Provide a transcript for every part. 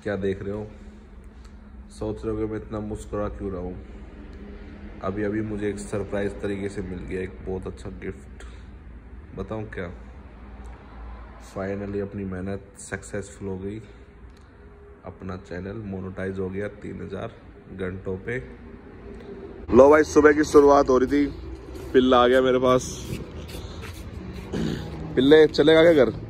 क्या देख रहे हो? सोच रहे हो कि मैं इतना मुस्कुरा क्यों रहा हूँ? अभी अभी मुझे एक सरप्राइज तरीके से मिल गया, एक बहुत अच्छा गिफ्ट। बताऊँ क्या? फाइनली अपनी मेहनत सक्सेसफुल हो गई। अपना चैनल मोनेटाइज हो गया 3000 घंटों पे। लो भाई, सुबह की शुरुआत हो रही थी, पिल्ला आ गया मेरे पास। पिल्ले चलेगा क्या घर?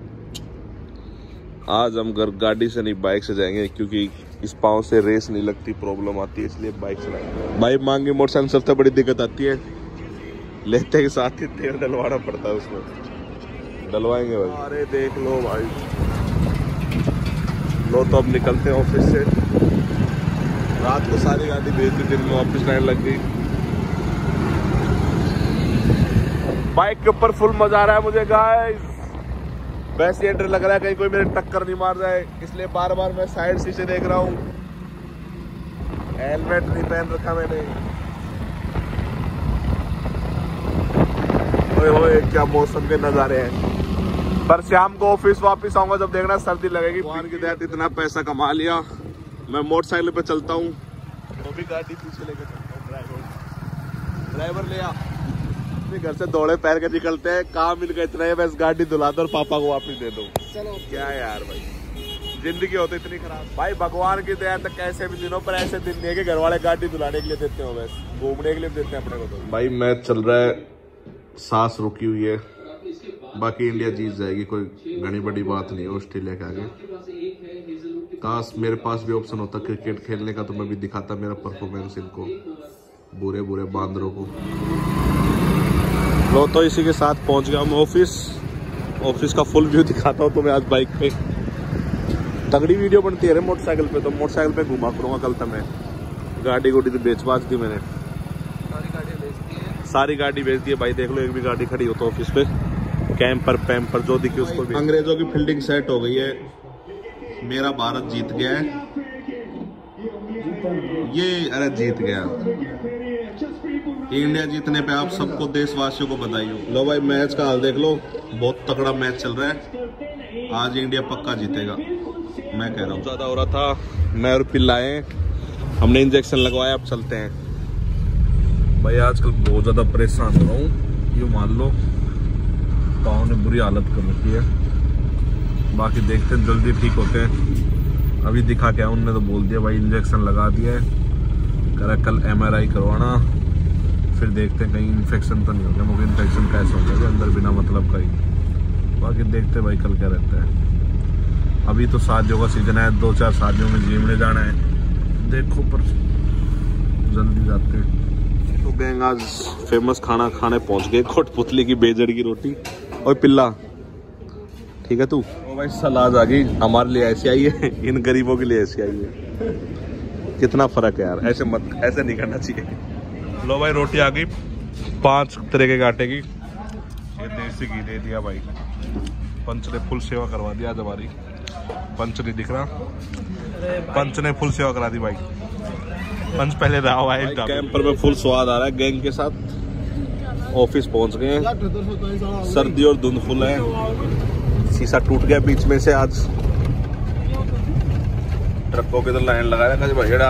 आज हम घर गाड़ी से नहीं बाइक से जाएंगे, क्योंकि इस पाँव से रेस नहीं लगती, प्रॉब्लम आती है, इसलिए बाइक चलाएंगे। भाई मांगी मोटरसाइकिल सबसे बड़ी दिक्कत आती है, लेते के साथ ही तेल डलवाना पड़ता है उसमें। डलवाएंगे भाई। अरे देख लो भाई, लो तो अब निकलते हैं ऑफिस से। रात को सारी गाड़ी भेज दी, दिन में ऑफिस लाइन लग गई। बाइक के ऊपर फुल मजा आ रहा है मुझे गाइस। वैसे एंट्री लग रहा है कहीं कोई मेरे टक्कर नहीं मार जाए, इसलिए बार बार मैं साइड शीशे देख रहा हूँ। हेलमेट नहीं पहन रखा मैंने। ओए ओए, क्या मौसम के नजारे हैं। पर शाम को ऑफिस वापस आऊंगा जब देखना सर्दी लगेगी। भगवान की दया इतना पैसा कमा लिया, मैं मोटरसाइकिल पे चलता हूँ, वो भी गाड़ी पीछे लेके चलता हूँ। ड्राइवर ले आ। घर से दौड़े पैर के निकलते हैं, काम इनका इतना है, बस गाड़ी धुला दो और पापा को वापस दे दो। चलो क्या यार भाई, जिंदगी होती इतनी खराब। भाई भगवान की दया तक कैसे भी दिनों पर ऐसे दिन नहीं है कि घर वाले गाड़ी धुलाने के लिए देते हो, बस घूमने के लिए देते हैं अपने को। तो भाई मैच चल रहा है, सांस रुकी हुई है, बाकी इंडिया जीत जाएगी, कोई घनी बड़ी बात नहीं है ऑस्ट्रेलिया के आगे। काश मेरे पास भी ऑप्शन होता क्रिकेट खेलने का, तो मैं भी दिखाता मेरा परफॉर्मेंस इनको, बुरे बुरे बांदरों को। लो तो इसी के साथ पहुंच गया हम ऑफिस का फुल व्यू दिखाता हूँ तुम्हें आज बाइक पे। तगड़ी वीडियो बनती है मोटरसाइकिल पे, तो मोटरसाइकिल पे घुमा करूँगा कल तक मैं। गाड़ी गोड़ी तो बेच बाच दी मैंने, सारी गाड़ी बेच दी है भाई। देख लो एक भी गाड़ी खड़ी हो तो ऑफिस पे, कैंपर पैम्पर जो दिखी उसको भी। अंग्रेजों की फील्डिंग सेट हो गई है, मेरा भारत जीत गया है ये। अरे जीत गया इंडिया। जीतने पे आप सबको देशवासियों को बधाई हो। लो भाई मैच का हाल देख लो, बहुत तगड़ा मैच चल रहा है, आज इंडिया पक्का जीतेगा मैं कह रहा हूँ। ज्यादा हो रहा था, मैं और पिल्लाए हमने इंजेक्शन लगवाया, अब चलते हैं। भाई आजकल बहुत ज्यादा परेशान हो रहा हूँ, यूँ मान लो पाँव ने बुरी हालत कर रखी है। बाकी देखते हैं जल्दी ठीक होते हैं। अभी दिखा क्या, उनने तो बोल दिया भाई इंजेक्शन लगा दिया है, कह रहा कल MRI करवाना, फिर देखते हैं कहीं इन्फेक्शन तो नहीं हो गया। मुझे इन्फेक्शन कैसे हो गया अंदर बिना मतलब का ही। बाकी देखते भाई कल क्या रहता है। अभी तो शादियों का सीजन है, 2-4 शादियों में घूमने जाना है, देखो पर जल्दी जाते हैं। तो गैंग आज फेमस खाना खाने पहुंच गए, कोटपुतली की बेजड़ की रोटी। और पिल्ला ठीक है तू? ओ भाई सलाद आ गई, हमारे लिए ऐसी आई है, इन गरीबों के लिए ऐसी आई है। कितना फर्क है यार, ऐसे मत, ऐसे नहीं करना चाहिए। लो भाई रोटी आ गई 5 तरह के आटे की, ये देसी घी दे दिया भाई। पंच ने फुल सेवा करवा दिया आज हमारी। पंच नहीं दिख रहा, पंच ने फुल सेवा करा दी भाई। पंच पहले रहा हुआ है कैंपर में, फुल स्वाद आ रहा है गैंग के साथ। ऑफिस पहुंच गए हैं, सर्दी और धुंध फुल है, शीशा टूट गया बीच में से आज। ट्रकों के तो लाइन लगा रहा है भाई।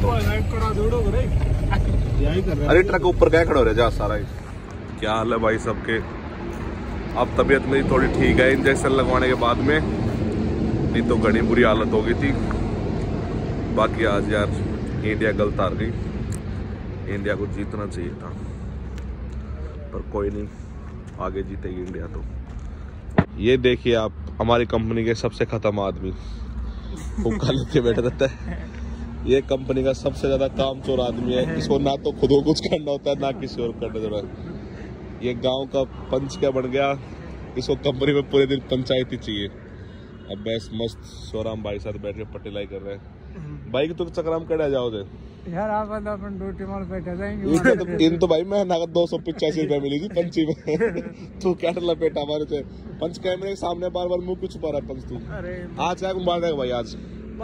अरे ट्रक ऊपर क्या खड़े हो रहे जा सारा। क्या हाल है भाई सबके? अब तबीयत मेरी थोड़ी ठीक है इंजेक्शन लगवाने के बाद में, नहीं तो घनी बुरी हालत हो गई थी। बाकी आज यार इंडिया गलत हार गई, इंडिया को जीतना चाहिए था, पर कोई नहीं, आगे जीतेगी इंडिया। तो ये देखिए आप, हमारी कंपनी के सबसे खत्म आदमी हुक्का लेके बैठा रहता है। ये कंपनी का सबसे ज्यादा कामचोर आदमी है, इसको ना तो खुद को कुछ करना होता है ना किसी और करना होता है। ये गांव का पंच क्या बन गया, इसको कंपनी में पूरे दिन पंचायती चाहिए। अब बस मस्त सोराम भाई साथ बैठ के पटेलाई कर रहे हैं। भाई तो चक्राम कड़ा जाओगे यार, आप अपन ड्यूटी मार बैठे जाएंगे। इन तो भाई मैं नगद 285 रुपए मिली थी पंची में। तू क्या लपेटा हमारे से पंच कैमरे के सामने बार बार मुंह क्यों छुपा रहा है पंच तू? आज क्या मार देगा भाई? आज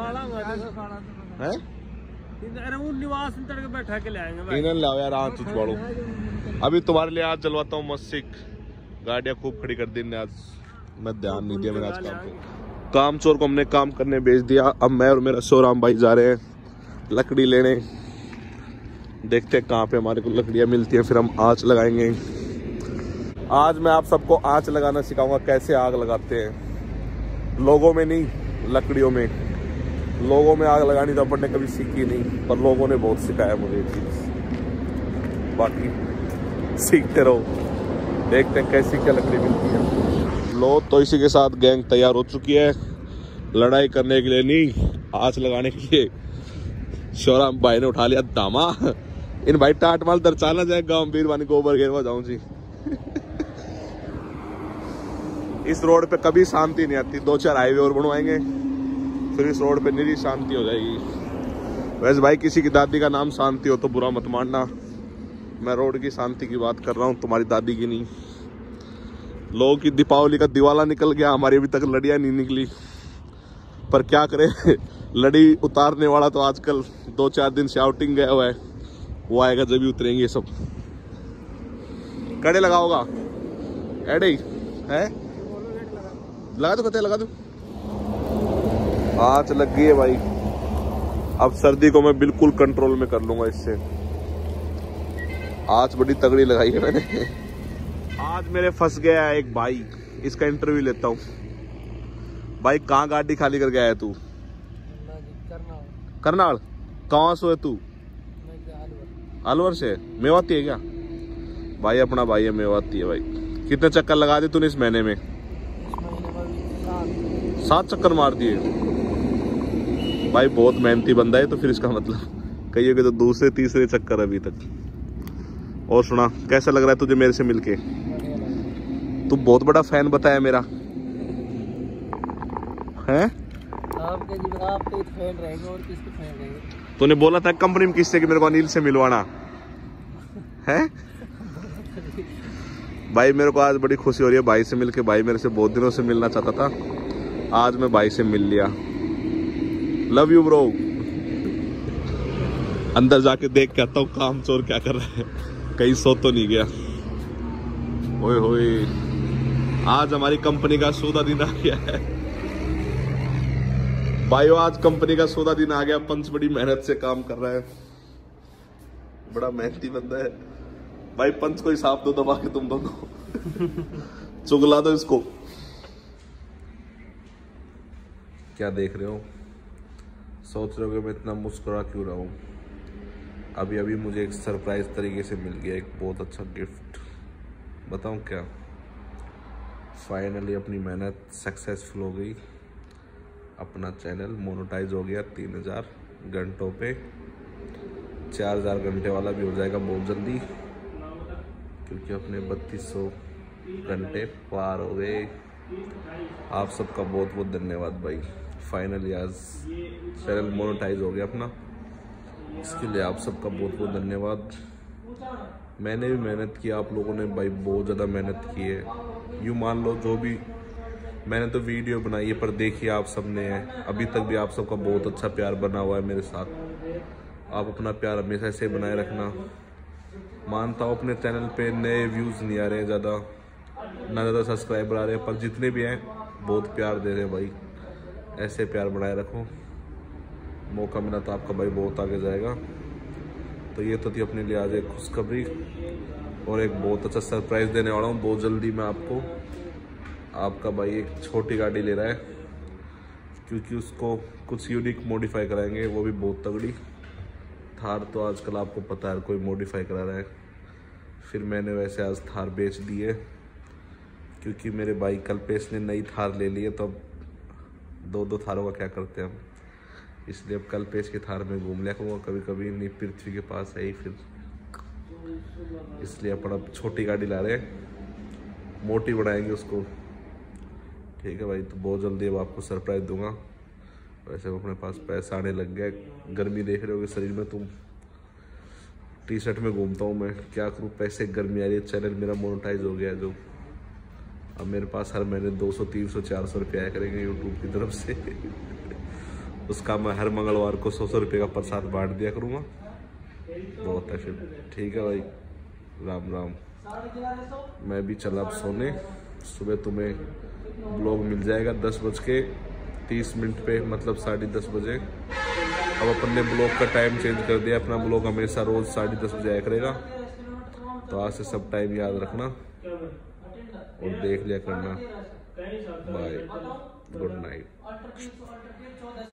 है निवास में तड़के बैठा के ले आएंगे। इन्हें लाओ यार, आज छुड़ो। अभी तुम्हारे लिए आज जलवाता हूँ मस्सिक। गाड़ियाँ खूब खड़ी कर दी आज, मैं ध्यान नहीं दिया मैंने आज काम पे। काम चोर को हमने काम करने भेज दिया। अब मैं और मेरा सोराम भाई जा रहे हैं लकड़ी लेने। देखते हैं कहाँ पे हमारे को लकड़ियाँ मिलती हैं, फिर हम आँच लगाएंगे। आज मैं आप सबको आँच लगाना सिखाऊंगा, कैसे आग लगाते हैं। लोगों में नहीं, लकड़ियों में। लोगों में आग लगानी तो अपन ने कभी सीखी नहीं, पर लोगों ने बहुत सिखाया मुझे ये चीज़। बाकी सीखते रहो, देखते हैं कैसी क्या लकड़ी मिलती है। लो तो इसी के साथ गैंग तैयार हो चुकी है लड़ाई करने के लिए, नहीं आँच लगाने के लिए। शोराम भाई ने उठा लिया दामा। इन भाई टाट माल दरचाना जाए गाँव बीरवानी गोबर घेरवा जाऊं जी। इस रोड पे कभी शांति नहीं आती। 2-4 हाईवे और बनवाएंगे, फिर इस रोड पे निरी शांति हो जाएगी। वैसे भाई किसी की दादी का नाम शांति हो तो बुरा मत मानना, मैं रोड की शांति की बात कर रहा हूँ, तुम्हारी दादी की नहीं। लोगों की दीपावली का दिवाला निकल गया, हमारी अभी तक लड़ियाँ नहीं निकली, पर क्या करे। लड़ी उतारने वाला तो आजकल 2-4 दिन से आउटिंग गया हुआ है, वो आएगा जब भी उतरेंगे सब। कड़े लगाओगा एडे है, लगा दो, कहते लगा दो। आँच लग गई है भाई। अब सर्दी को मैं बिल्कुल कंट्रोल में कर लूंगा इससे। आँच बड़ी तगड़ी लगाई है मैंने। आज मेरे फंस गया है एक भाई, इसका इंटरव्यू लेता हूँ। भाई कहाँ गाड़ी खाली कर गया है तू? करनाल। कहाँ से है तू? अलवर से। मेवाती है क्या? भाई अपना भाई है, मेवाती है भाई। कितने चक्कर लगा दिए तूने इस महीने में? 7 चक्कर मार दिए भाई। बहुत मेहनती बंदा है। तो फिर इसका मतलब कहिए कि तो दूसरे तीसरे चक्कर अभी तक। और सुना, कैसा लग रहा है तुझे मेरे से मिलके? तू बहुत बड़ा फैन बताया मेरा है। आपके फैन रहेंगे और किसके फैन रहेंगे? तूने बोला था कंपनी में किससे कि मेरे को अनिल से मिलवाना है। भाई मेरे को आज बड़ी खुशी हो रही है भाई से मिलके। भाई मेरे से बहुत दिनों से मिलना चाहता था, आज मैं भाई से मिल लिया। Love you bro. अंदर जाके देख के आता हूँ काम चोर क्या कर रहा है, कहीं सो तो नहीं गया। ओए होए, आज हमारी कंपनी का सौदा दिन आ गया है भाइयों। आज कंपनी का सौदा दिन आ गया। पंच बड़ी मेहनत से काम कर रहा है, बड़ा मेहनती बंदा है भाई। पंच को हिसाब दो दबा के तुम दोनों। चुगला दो इसको। क्या देख रहे हो? सोच रहे हो कि मैं इतना मुस्कुरा क्यों रहा हूँ? अभी अभी मुझे एक सरप्राइज तरीके से मिल गया, एक बहुत अच्छा गिफ्ट। बताऊँ क्या? फाइनली अपनी मेहनत सक्सेसफुल हो गई। अपना चैनल मोनेटाइज हो गया 3000 घंटों पे। 4000 घंटे वाला भी हो जाएगा बहुत जल्दी, क्योंकि अपने 3200 घंटे पार हो गए। आप सबका बहुत बहुत धन्यवाद भाई। फाइनली आज चैनल मोनेटाइज हो गया अपना, इसके लिए आप सबका बहुत बहुत धन्यवाद। मैंने भी मेहनत की, आप लोगों ने भाई बहुत ज़्यादा मेहनत की है। यूँ मान लो जो भी मैंने तो वीडियो बनाई है, पर देखिए आप सबने है अभी तक भी। आप सबका बहुत अच्छा प्यार बना हुआ है मेरे साथ। आप अपना प्यार हमेशा ऐसे बनाए रखना। मानता हूँ अपने चैनल पे नए व्यूज़ नहीं आ रहे हैं ज़्यादा, ना ज़्यादा सब्सक्राइबर आ रहे हैं, पर जितने भी हैं बहुत प्यार दे रहे हैं भाई। ऐसे प्यार बनाए रखो। मौका मिला तो आपका भाई बहुत आगे जाएगा। तो ये तो थी अपने लिए आज एक खुशखबरी, और एक बहुत अच्छा सरप्राइज़ देने वाला हूँ बहुत जल्दी मैं आपको। आपका भाई एक छोटी गाड़ी ले रहा है, क्योंकि उसको कुछ यूनिक मॉडिफाई कराएंगे, वो भी बहुत तगड़ी। थार तो आजकल आपको पता है कोई मॉडिफाई करा रहा है। फिर मैंने वैसे आज थार बेच दी है, क्योंकि मेरे भाई कल्पेश ने नई थार ले ली है, तो अब 2-2 थारों का क्या करते हैं हम। इसलिए अब कल्पेश की थार में घूम लिया करूँगा कभी कभी, नहीं पृथ्वी के पास है ही फिर। इसलिए अपन अब छोटी गाड़ी ला रहे हैं, मोटी बनाएंगे उसको। ठीक है भाई, तो बहुत जल्दी अब आपको सरप्राइज दूंगा। वैसे अपने पास पैसा आने लग गया। गर्मी देख रहे हो कि शरीर में, तुम टी शर्ट में घूमता हूँ मैं, क्या करूँ, पैसे गर्मी आ रही है। चैनल मेरा मोनेटाइज हो गया, जो अब मेरे पास हर महीने 200, 300, 400 रुपये आया करेंगे यूट्यूब की तरफ से। उसका मैं हर मंगलवार को 100 रुपये का प्रसाद बांट दिया करूँगा। बहुत है फिर। ठीक है भाई, राम राम। मैं भी चला अब सोने। सुबह तुम्हें ब्लॉग मिल जाएगा 10 बज के 30 मिनट पे, मतलब 10:30 बजे। अब अपन ने ब्लॉग का टाइम चेंज कर दिया, अपना ब्लॉग हमेशा रोज 10:30 बजे आया करेगा। तो आज से सब टाइम याद रखना और देख लिया करना। Bye, good night.